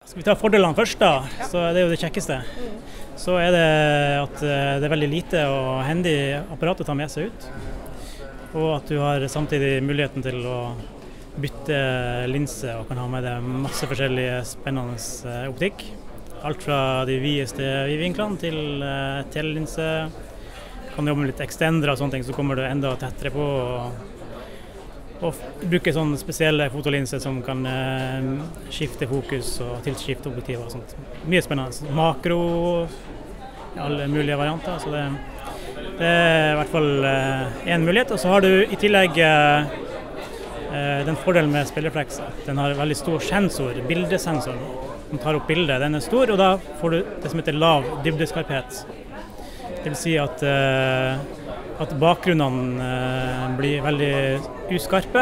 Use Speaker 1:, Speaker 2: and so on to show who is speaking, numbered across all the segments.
Speaker 1: Skal vi ta fordelene først da, så det jo det kjekkeste. Så det at det veldig lite og hendig apparat å ta med seg ut. Og at du har samtidig muligheten til å bytte linse og kan ha med deg masse forskjellige spennende optikk. Alt fra de videste vidvinklene til telelinse. Kan jobbe med litt extendere og sånne ting, så kommer du enda tettere på. Og bruke sånne spesielle fotolinser som kan skifte fokus og tilskifte objektiver og sånt. Mye spennende. Makro, alle mulige varianter. Så det i hvert fall en mulighet. Og så har du i tillegg den fordelen med speilrefleks. Den har veldig stor sensor, bildesensor. Den tar opp bildet. Den stor, og da får du det som heter lav dybdeskarphet. Det vil si at bakgrunnene blir veldig uskarpe,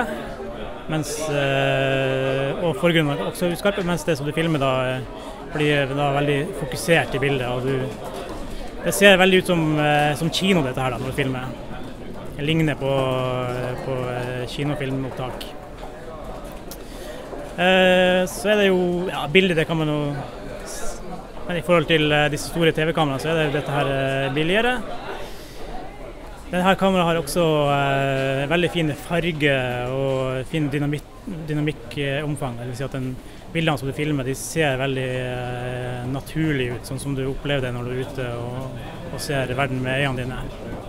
Speaker 1: og forgrunnene er også uskarpe, mens det som du filmer da blir da veldig fokusert i bildet. Og det ser veldig ut som kino dette her da, når du filmer. Det ligner på kinofilmopptak. Så det jo, bildet det kan man jo, men i forhold til disse store TV-kameraene så det dette her billigere. Denne kameraet har også veldig fine farger og fin dynamikkomfang. Det vil si at bildene som du filmer, de ser veldig naturlig ut, sånn som du opplever det når du ute og ser verden med øynene dine.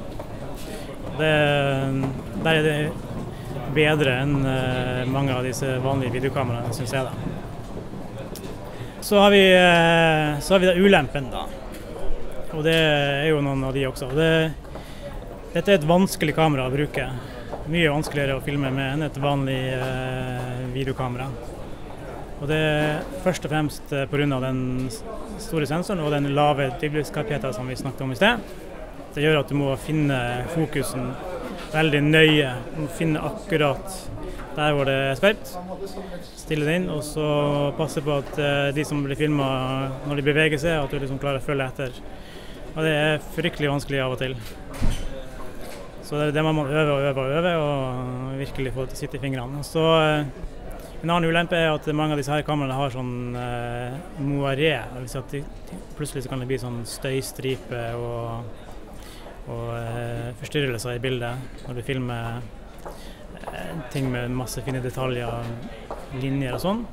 Speaker 1: Der det bedre enn mange av disse vanlige videokameraene, synes jeg da. Så har vi da ulempen da, og det jo noen av de også. Dette et vanskelig kamera å bruke. Mye vanskeligere å filme med enn et vanlig videokamera. Og det først og fremst på grunn av den store sensoren og den lave dybdeskarpheten som vi snakket om i sted. Det gjør at du må finne fokusen veldig nøye. Du må finne akkurat der hvor det skarpt. Stille det inn, og så passe på at de som blir filmet når de beveger seg, at du liksom klarer å følge etter. Og det fryktelig vanskelig av og til. Så det man må øve og virkelig få det til å sitte i fingrene. Så en annen ulempe at mange av disse her kameraene har sånn moiré. Det vil si at plutselig så kan det bli sånn støystripe og forstyrrelser i bildet når du filmer ting med masse fine detaljer, linjer og sånn.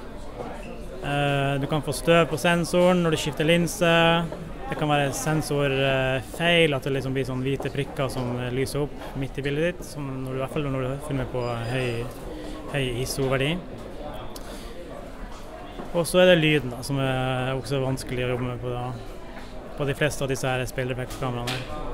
Speaker 1: Du kan få støv på sensoren når du skifter linse. Det kan være sensorfeil, at det liksom blir sånn hvite prikker som lyser opp midt i bildet ditt, i hvert fall når du filmer på høy ISO-verdi. Og så det lyden da, som også vanskelig å jobbe med på de fleste av disse her speilreflekskameraene.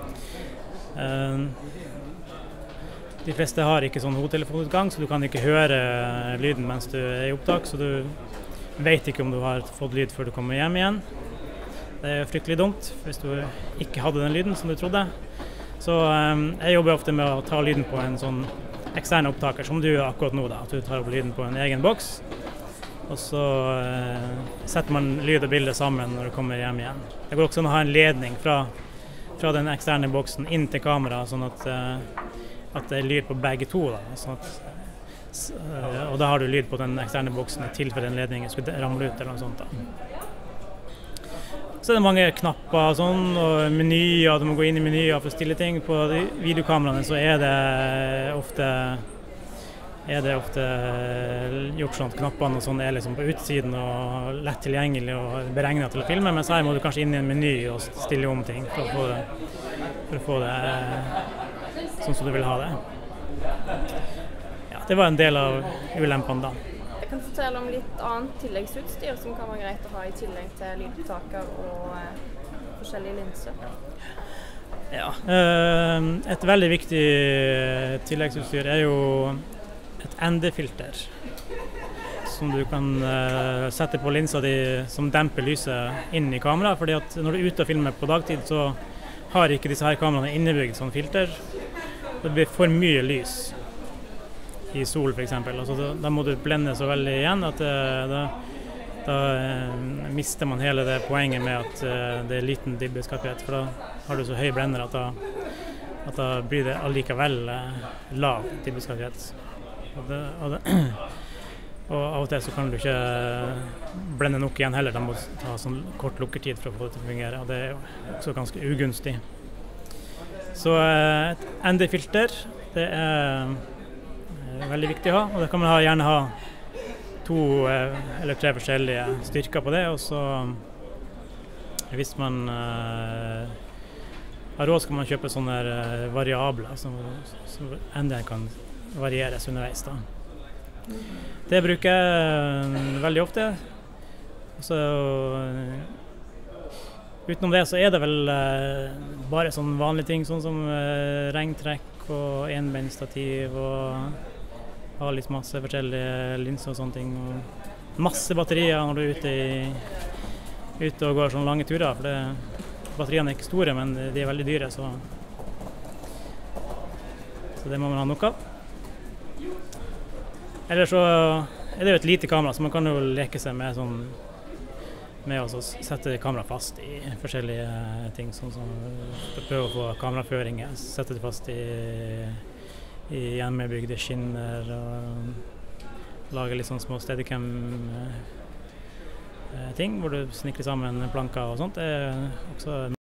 Speaker 1: De fleste har ikke sånn hodetelefonutgang, så du kan ikke høre lyden mens du i opptak, så du vet ikke om du har fått lyd før du kommer hjem igjen. Det fryktelig dumt hvis du ikke hadde den lyden som du trodde. Så jeg jobber ofte med å ta lyden på en sånn ekstern opptaker, som du gjør akkurat nå da, at du tar opp lyden på en egen boks. Og så setter man lyd og bilde sammen når du kommer hjem igjen. Det går også an å ha en ledning fra den eksterne boksen inn til kameraet, sånn at det lyd på begge to da. Og da har du lyd på den eksterne boksen i tilfelle den ledningen skulle ramle ut eller noe sånt da. Så det mange knapper og sånn, og menyer, du må gå inn i menyer for å stille ting. På de videokameraene så det ofte gjort sånn at knappene og sånn liksom på utsiden og lett tilgjengelig og beregnet til å filme, mens her må du kanskje inn i en meny og stille om ting for å få det sånn som du vil ha det. Ja, det var en del av ulempene da.
Speaker 2: Jeg kan fortelle om litt annet tilleggsutstyr som kan være greit å ha i tillegg til lydopptaker og forskjellige linser.
Speaker 1: Ja, et veldig viktig tilleggsutstyr jo et ND-filter som du kan sette på linsa di som demper lyset inn i kameraet, fordi at når du ute og filmer på dagtid så har ikke disse her kameraene innebygd sånn filter. Det blir for mye lys i sol for eksempel, altså da må du blende så veldig igjen at da mister man hele det poenget med at det liten dybdeskarphet, for da har du så høy blender at da blir det allikevel lav dybdeskarphet. Og av og til så kan du ikke blende nok igjen heller, de må ta sånn kort lukkertid for å få det til å fungere, og det er jo også ganske ugunstig. Så et ND-filter, det er veldig viktig å ha, og det kan man gjerne ha 2 eller 3 forskjellige styrker på det, og så hvis man har råd skal man kjøpe sånne variabler, så ND kan varieres underveis da. Det bruker jeg veldig ofte. Så, utenom det så er det vel bare sånne vanlige ting, sånn som regntrekk og enbeinstativ og ha litt masse forskjellige linser og sånne ting. Og masse batterier når du er ute og går sånne lange turer, for batteriene er ikke store, men de er veldig dyre, så det må man ha nok av. Eller så er det jo et lite kamera, så man kan jo leke seg med å sette kameraet fast i forskjellige ting, sånn som prøve å få kameraføringer, sette det fast i hjemmebygde skinner og lage litt sånn små steadicam ting hvor du snikler sammen planker og sånt. Det er også